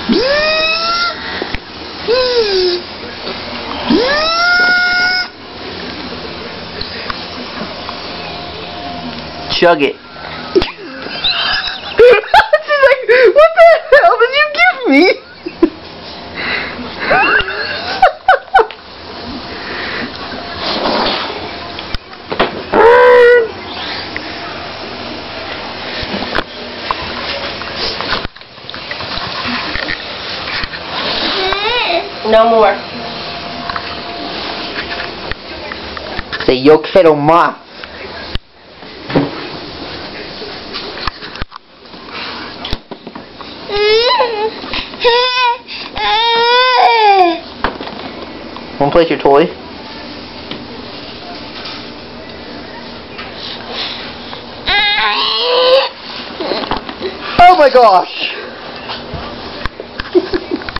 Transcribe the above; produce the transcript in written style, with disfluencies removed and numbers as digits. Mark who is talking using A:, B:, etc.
A: Chug it. She's like, what the hell did you give me?
B: No more.
A: Say yo quiero más. Wanna play with your toy? Oh my gosh!